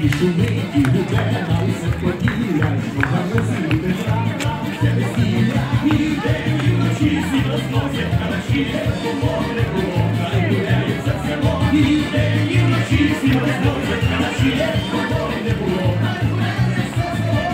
і шумить, і гуде, на усе поділля, гарно Петра, це весілля, і день, і вночі всі розносять калачі, кому не було, хай гуляють за село. І день, і вночі всі розносять калачі, кому не було, хай гуляють за село.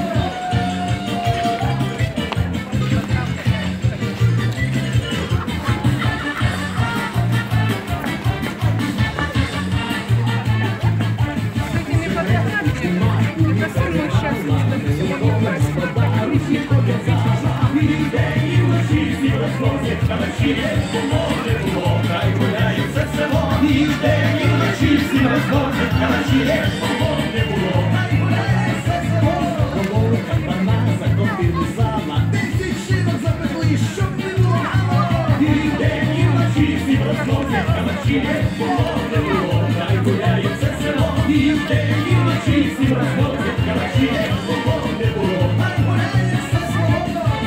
Калачі, кому не було, хай гуляють за село. І вдень, і вночі всі розносять калачі, кому не було, хай гуляють за село. Кому кабана закотили сала, 10 шинок запекли, щоб не лагало. І вдень, і вночі всі розносять калачі, кому не було, хай гуляють за село. І вдень, і вночі всі розносять калачі, кому не було, хай гуляють за село.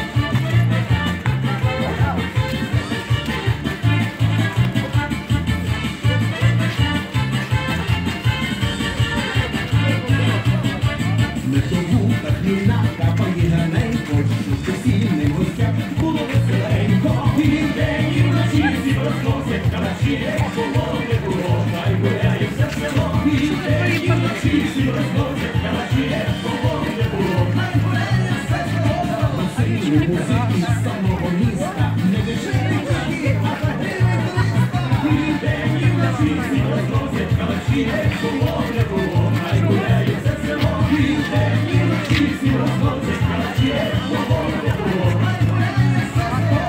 Капає ганенько, весільним гостям було веселенько. І вдень, і вночі всі розносять калачі, кому не було, хай гуляють за село. І вдень, і вночі всі розносять калачі, кому не було, хай гуляють за село. Сильні музики з самого міста, не дешеві такі, а ходили близько. І вдень, і вночі всі розносять калачі, кому не було, хай гуляють за село. І вдень, і вночі всі розносять калачі, кому не було, хай гуляють за село.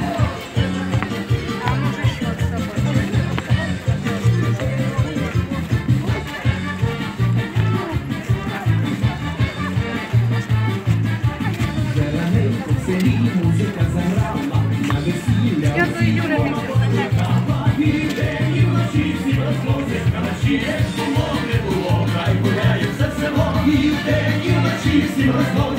Зелененько в селі музика заграла, на весілля і вдень, і вночі всі розносять калачі, кому не було, хай гуляють за село. І вдень, і вночі всі розносять